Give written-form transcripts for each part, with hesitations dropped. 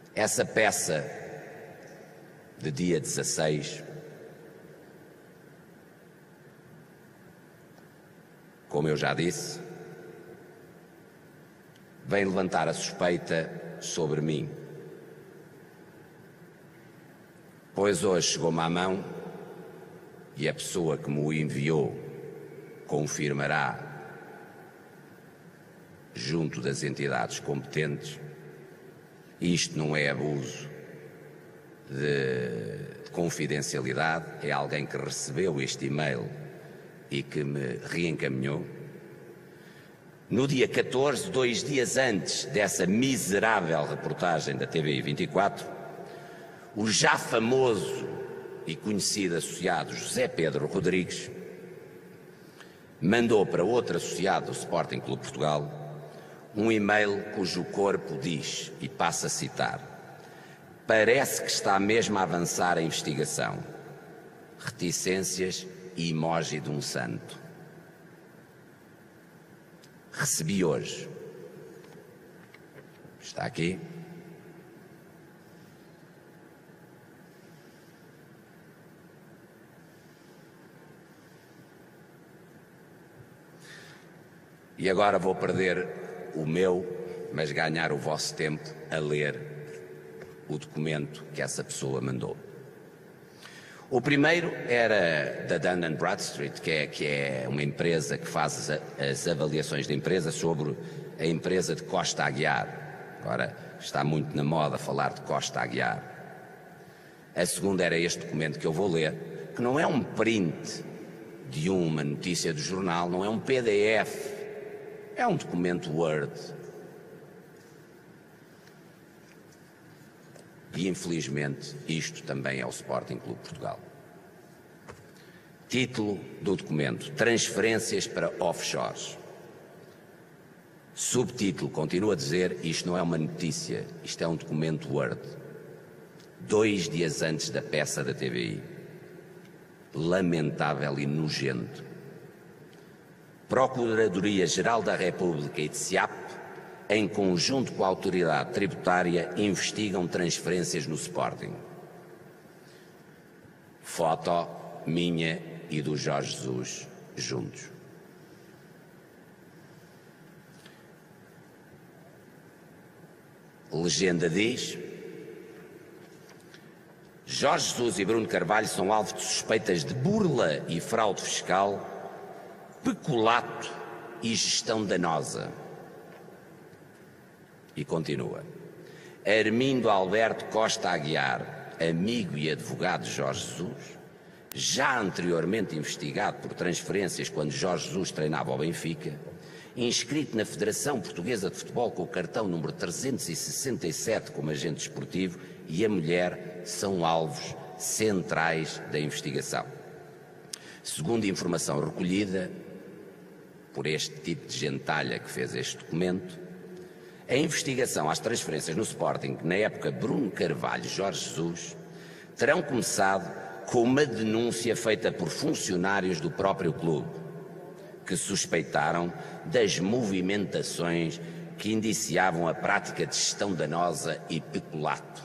Essa peça de dia 16, como eu já disse, vem levantar a suspeita sobre mim, pois hoje chegou-me à mão e a pessoa que me o enviou confirmará junto das entidades competentes. Isto não é abuso de confidencialidade, é alguém que recebeu este e-mail e que me reencaminhou. No dia 14, 2 dias antes dessa miserável reportagem da TVI 24, o já famoso e conhecido associado José Pedro Rodrigues mandou para outro associado do Sporting Clube Portugal um e-mail cujo corpo diz, e passo a citar: parece que está mesmo a avançar a investigação. Reticências e emoji de um santo. Recebi hoje. Está aqui. E agora vou perder o meu, mas ganhar o vosso tempo a ler o documento que essa pessoa mandou. O primeiro era da Dun & Bradstreet, que é uma empresa que faz as avaliações de empresa sobre a empresa de Costa Aguiar. Agora está muito na moda falar de Costa Aguiar. A segunda era este documento que eu vou ler, que não é um print de uma notícia do jornal, não é um PDF, é um documento Word. E, infelizmente, isto também é o Sporting Clube Portugal. Título do documento: Transferências para offshores. Subtítulo, continua a dizer, isto não é uma notícia, isto é um documento Word. 2 dias antes da peça da TVI. Lamentável e nojento. Procuradoria-Geral da República e de SIAP, em conjunto com a Autoridade Tributária, investigam transferências no Sporting. Foto minha e do Jorge Jesus juntos. Legenda diz: Jorge Jesus e Bruno Carvalho são alvo de suspeitas de burla e fraude fiscal, peculato e gestão danosa. E continua: Armindo Alberto Costa Aguiar, amigo e advogado de Jorge Jesus, já anteriormente investigado por transferências quando Jorge Jesus treinava ao Benfica, inscrito na Federação Portuguesa de Futebol com o cartão número 367 como agente esportivo, e a mulher são alvos centrais da investigação. Segundo informação recolhida por este tipo de gentalha que fez este documento, a investigação às transferências no Sporting, na época Bruno Carvalho e Jorge Jesus, terão começado com uma denúncia feita por funcionários do próprio clube, que suspeitaram das movimentações que indiciavam a prática de gestão danosa e peculato.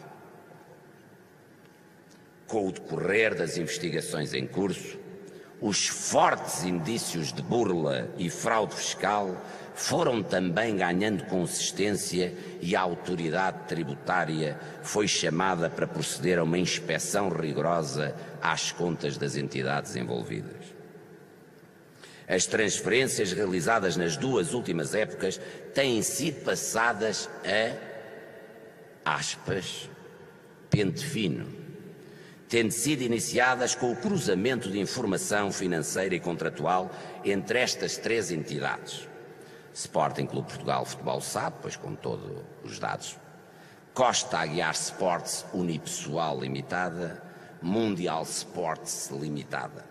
Com o decorrer das investigações em curso, os fortes indícios de burla e fraude fiscal foram também ganhando consistência e a autoridade tributária foi chamada para proceder a uma inspeção rigorosa às contas das entidades envolvidas. As transferências realizadas nas 2 últimas épocas têm sido passadas a, aspas, pente fino, tendo sido iniciadas com o cruzamento de informação financeira e contratual entre estas 3 entidades. Sporting Clube Portugal Futebol SAD, pois com todos os dados, Costa Aguiar Sports Unipessoal Limitada, Mundial Sports Limitada.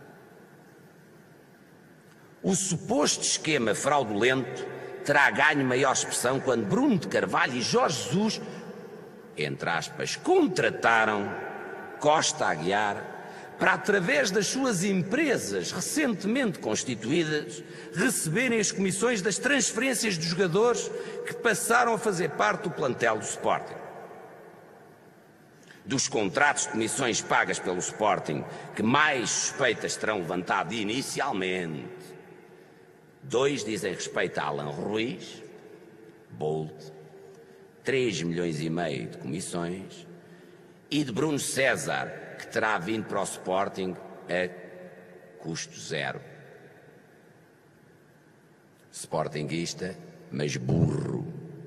O suposto esquema fraudulento terá ganho maior expressão quando Bruno de Carvalho e Jorge Jesus, entre aspas, contrataram Costa Aguiar para, através das suas empresas recentemente constituídas, receberem as comissões das transferências dos jogadores que passaram a fazer parte do plantel do Sporting. Dos contratos de comissões pagas pelo Sporting, que mais suspeitas terão levantado inicialmente. 2 dizem respeito a Alan Ruiz, Bold, 3,5 milhões de comissões, e de Bruno César, que terá vindo para o Sporting a custo zero. Sportinguista, mas burro.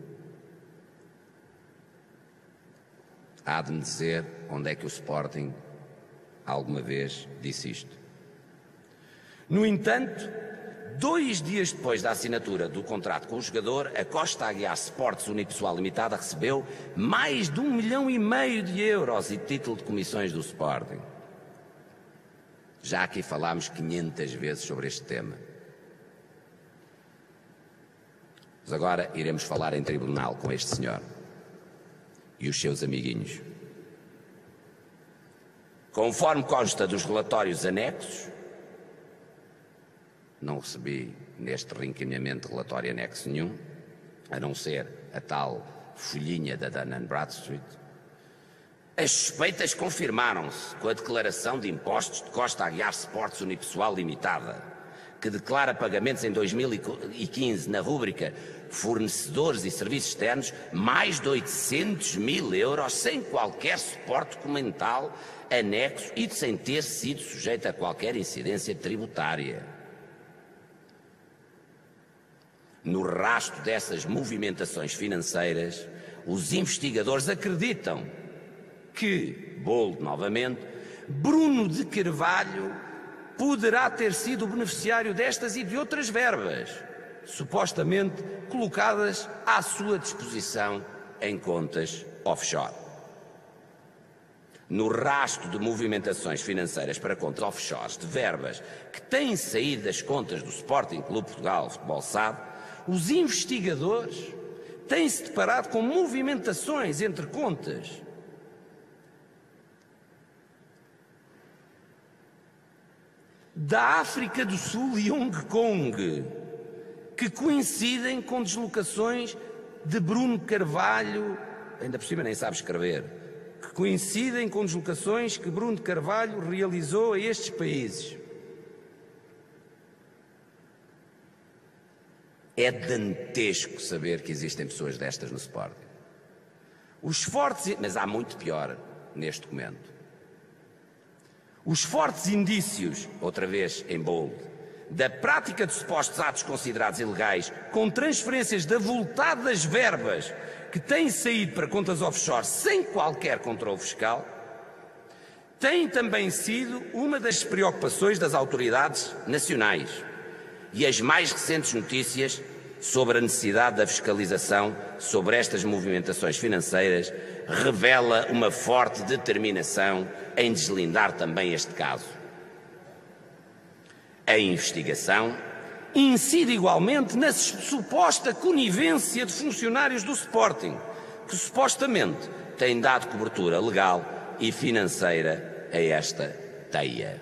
Há de me dizer onde é que o Sporting alguma vez disse isto. No entanto, 2 dias depois da assinatura do contrato com o jogador, a Costa Aguiar Sports Unipessoal Limitada recebeu mais de 1,5 milhão de euros e título de comissões do Sporting. Já aqui falámos 500 vezes sobre este tema. Mas agora iremos falar em tribunal com este senhor e os seus amiguinhos. Conforme consta dos relatórios anexos, não recebi neste reencaminhamento de relatório anexo nenhum, a não ser a tal folhinha da Dun & Bradstreet. As suspeitas confirmaram-se com a declaração de impostos de Costa Aguiar Sports Unipessoal Limitada, que declara pagamentos em 2015 na rúbrica fornecedores e serviços externos mais de 800 mil euros sem qualquer suporte documental anexo e sem ter sido sujeito a qualquer incidência tributária. No rastro dessas movimentações financeiras, os investigadores acreditam que, Bold novamente, Bruno de Carvalho poderá ter sido o beneficiário destas e de outras verbas, supostamente colocadas à sua disposição em contas offshore. No rastro de movimentações financeiras para contas offshores de verbas que têm saído das contas do Sporting Clube Portugal Futebol SAD, os investigadores têm-se deparado com movimentações entre contas da África do Sul e Hong Kong, que coincidem com deslocações de Bruno Carvalho, ainda por cima nem sabe escrever, que coincidem com deslocações que Bruno Carvalho realizou a estes países. É dantesco saber que existem pessoas destas no Sporting. Os fortes, mas há muito pior neste documento. Os fortes indícios, outra vez em bold, da prática de supostos atos considerados ilegais com transferências de avultadas verbas que têm saído para contas offshore sem qualquer controle fiscal, têm também sido uma das preocupações das autoridades nacionais. E as mais recentes notícias sobre a necessidade da fiscalização sobre estas movimentações financeiras revela uma forte determinação em deslindar também este caso. A investigação incide igualmente na suposta conivência de funcionários do Sporting, que supostamente têm dado cobertura legal e financeira a esta teia.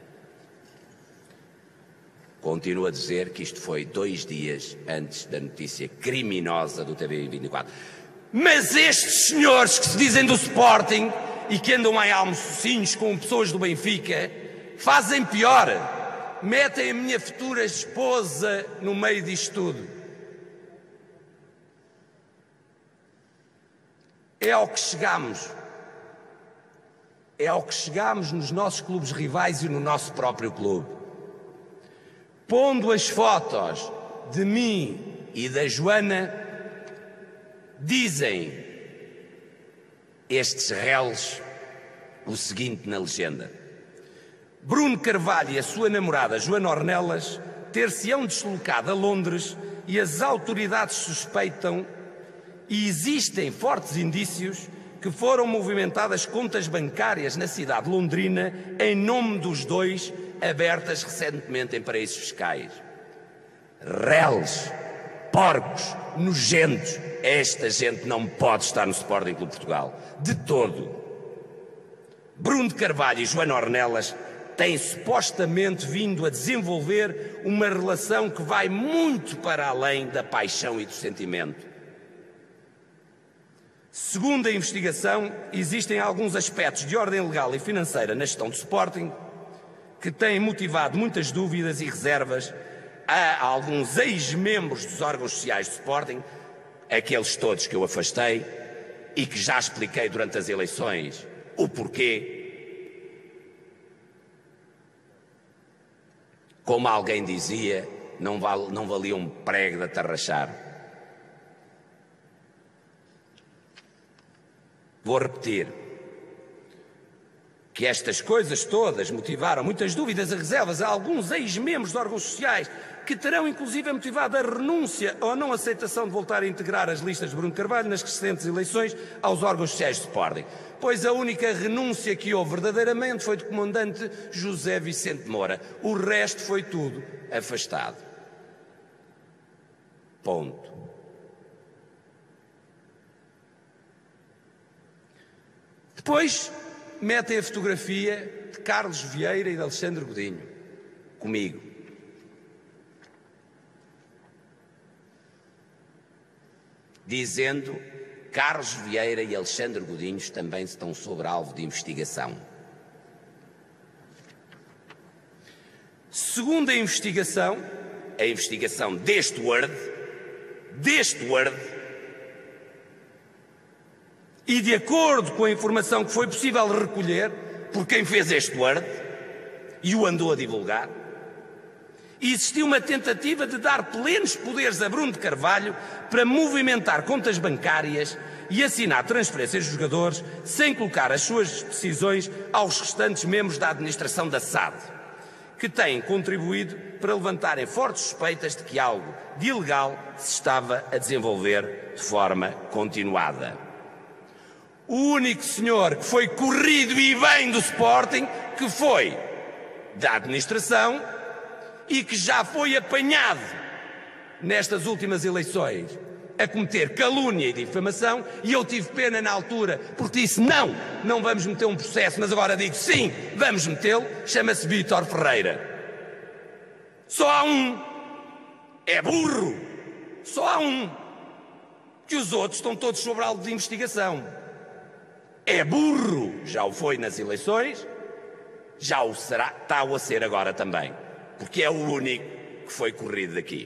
Continuo a dizer que isto foi 2 dias antes da notícia criminosa do TV24. Mas estes senhores que se dizem do Sporting e que andam em almocinhos com pessoas do Benfica, fazem pior. Metem a minha futura esposa no meio disto tudo. É ao que chegamos. É ao que chegamos nos nossos clubes rivais e no nosso próprio clube. Pondo as fotos de mim e da Joana, dizem estes réus o seguinte na legenda: Bruno Carvalho e a sua namorada Joana Ornelas ter-se-ão deslocado a Londres e as autoridades suspeitam e existem fortes indícios que foram movimentadas contas bancárias na cidade londrina em nome dos dois, abertas recentemente em paraísos fiscais. Réus, porcos, nojentos, esta gente não pode estar no Sporting Clube Portugal, de todo. Bruno de Carvalho e Joana Ornelas têm supostamente vindo a desenvolver uma relação que vai muito para além da paixão e do sentimento. Segundo a investigação, existem alguns aspectos de ordem legal e financeira na gestão do Sporting que têm motivado muitas dúvidas e reservas a alguns ex-membros dos órgãos sociais do Sporting, aqueles todos que eu afastei e que já expliquei durante as eleições o porquê. Como alguém dizia, não valia um prego de atarrachar. Vou repetir que estas coisas todas motivaram muitas dúvidas e reservas a alguns ex-membros de órgãos sociais que terão inclusive motivado a renúncia ou a não aceitação de voltar a integrar as listas de Bruno Carvalho nas recentes eleições aos órgãos sociais de Sporting, pois a única renúncia que houve verdadeiramente foi do comandante José Vicente Moura. O resto foi tudo afastado. Ponto. Depois metem a fotografia de Carlos Vieira e de Alexandre Godinho, comigo. Dizendo Carlos Vieira e Alexandre Godinho também estão sob alvo de investigação. Segundo a investigação deste Word, e de acordo com a informação que foi possível recolher por quem fez este Word e o andou a divulgar, existiu uma tentativa de dar plenos poderes a Bruno de Carvalho para movimentar contas bancárias e assinar transferências de jogadores sem colocar as suas decisões aos restantes membros da administração da SAD, que têm contribuído para levantarem fortes suspeitas de que algo de ilegal se estava a desenvolver de forma continuada. O único senhor que foi corrido e bem do Sporting, que foi da administração e que já foi apanhado nestas últimas eleições a cometer calúnia e difamação, e eu tive pena na altura porque disse não vamos meter um processo, mas agora digo sim, vamos metê-lo, chama-se Vítor Ferreira. Só há um, é burro, só há um, que os outros estão todos sob alvo de investigação. É burro, já o foi nas eleições, já o será, está-o a ser agora também, porque é o único que foi corrido daqui.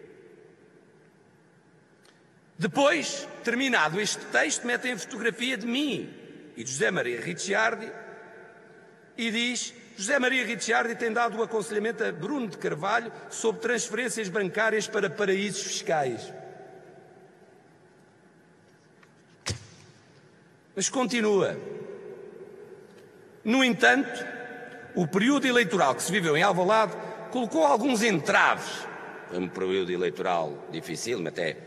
Depois, terminado este texto, metem a fotografia de mim e de José Maria Ricciardi e diz: José Maria Ricciardi tem dado o aconselhamento a Bruno de Carvalho sobre transferências bancárias para paraísos fiscais. Mas continua. No entanto, o período eleitoral que se viveu em Alvalade colocou alguns entraves. Foi um período eleitoral difícil, mas até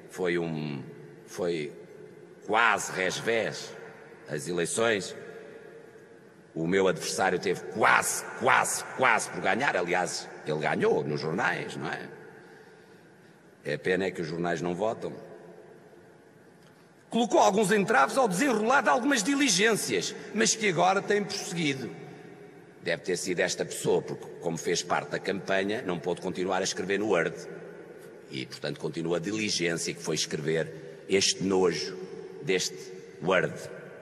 foi quase resvés as eleições. O meu adversário teve quase por ganhar. Aliás, ele ganhou nos jornais, não é? A pena é que os jornais não votam. Colocou alguns entraves ao desenrolar de algumas diligências, mas que agora tem prosseguido. Deve ter sido esta pessoa, porque como fez parte da campanha, não pôde continuar a escrever no Word. E, portanto, continua a diligência que foi escrever este nojo deste Word.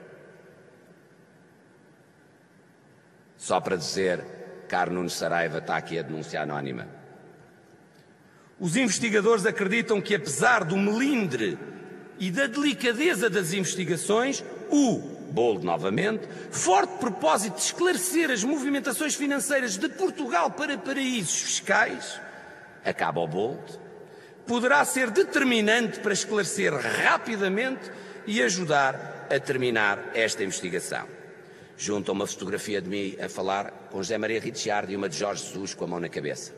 Só para dizer, caro Nuno Saraiva está aqui a denúncia anónima. Os investigadores acreditam que, apesar do melindre e da delicadeza das investigações, o Bold, novamente, forte propósito de esclarecer as movimentações financeiras de Portugal para paraísos fiscais, acaba o Bold, poderá ser determinante para esclarecer rapidamente e ajudar a terminar esta investigação. Junto a uma fotografia de mim a falar com José Maria Ricciardi e uma de Jorge Jesus com a mão na cabeça.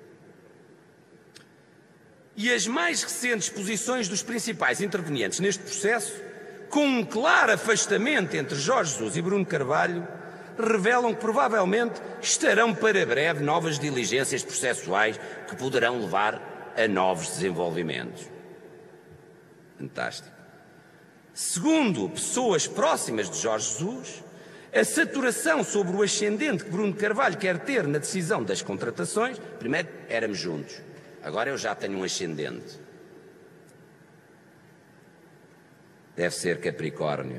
E as mais recentes posições dos principais intervenientes neste processo, com um claro afastamento entre Jorge Jesus e Bruno Carvalho, revelam que provavelmente estarão para breve novas diligências processuais que poderão levar a novos desenvolvimentos. Fantástico. Segundo pessoas próximas de Jorge Jesus, a saturação sobre o ascendente que Bruno Carvalho quer ter na decisão das contratações, primeiro éramos juntos, agora eu já tenho um ascendente. deve ser Capricórnio.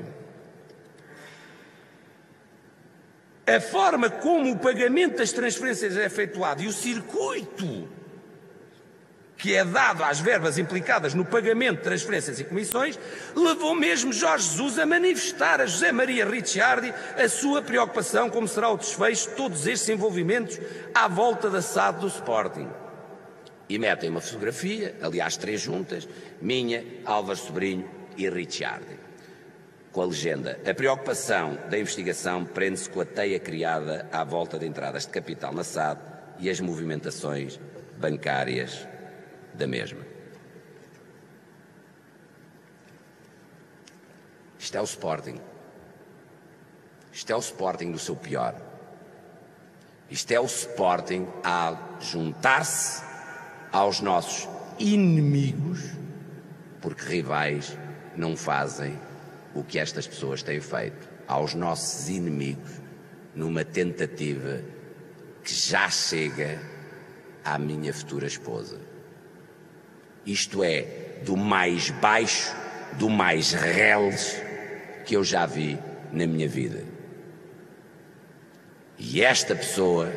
A forma como o pagamento das transferências é efetuado e o circuito que é dado às verbas implicadas no pagamento de transferências e comissões, levou mesmo Jorge Jesus a manifestar a José Maria Ricciardi a sua preocupação como será o desfecho de todos estes envolvimentos à volta da SAD do Sporting. E metem uma fotografia, aliás 3 juntas, minha, Álvaro Sobrinho e Ricciardi, com a legenda: a preocupação da investigação prende-se com a teia criada à volta de entradas de capital na SAD e as movimentações bancárias da mesma. Isto é o Sporting. Isto é o Sporting do seu pior. Isto é o Sporting a juntar-se aos nossos inimigos, porque rivais não fazem o que estas pessoas têm feito, aos nossos inimigos, numa tentativa que já chega à minha futura esposa. Isto é do mais baixo, do mais reles que eu já vi na minha vida. E esta pessoa,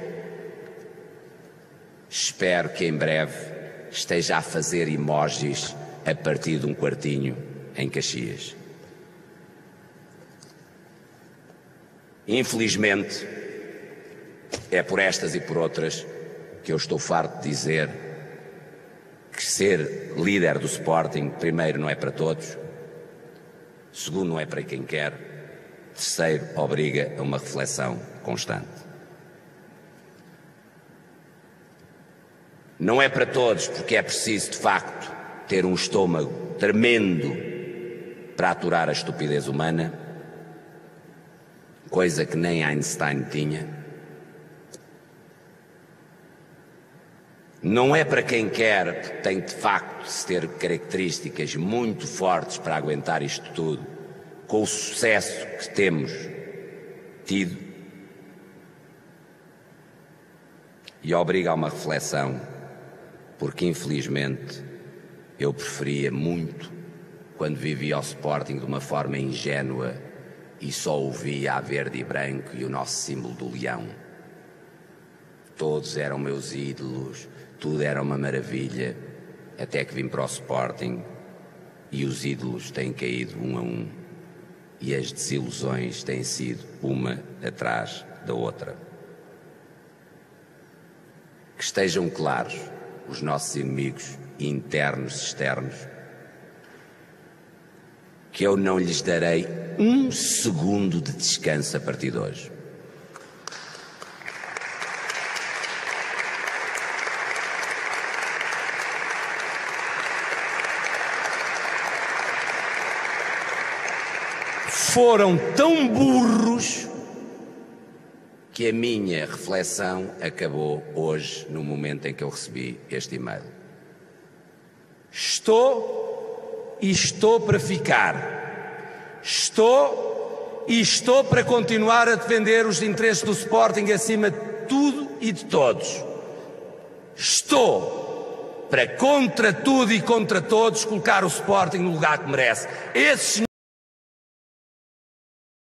espero que em breve esteja a fazer emojis a partir de um quartinho em Caxias. Infelizmente, é por estas e por outras que eu estou farto de dizer que ser líder do Sporting, primeiro, não é para todos, segundo, não é para quem quer, terceiro, obriga a uma reflexão constante. Não é para todos, porque é preciso, de facto, ter um estômago tremendo para aturar a estupidez humana, coisa que nem Einstein tinha. Não é para quem quer, porque tem de facto de ter características muito fortes para aguentar isto tudo, com o sucesso que temos tido, e obriga a uma reflexão, porque infelizmente eu preferia muito, quando vivia ao Sporting de uma forma ingênua e só ouvia a verde e branco e o nosso símbolo do leão. Todos eram meus ídolos, tudo era uma maravilha, até que vim para o Sporting e os ídolos têm caído um a um e as desilusões têm sido uma atrás da outra. Que estejam claros os nossos inimigos internos e externos, que eu não lhes darei um segundo de descanso a partir de hoje. Foram tão burros que a minha reflexão acabou hoje, no momento em que eu recebi este e-mail. Estou para ficar. Estou para continuar a defender os interesses do Sporting acima de tudo e de todos. Estou para, contra tudo e contra todos, colocar o Sporting no lugar que merece. Esses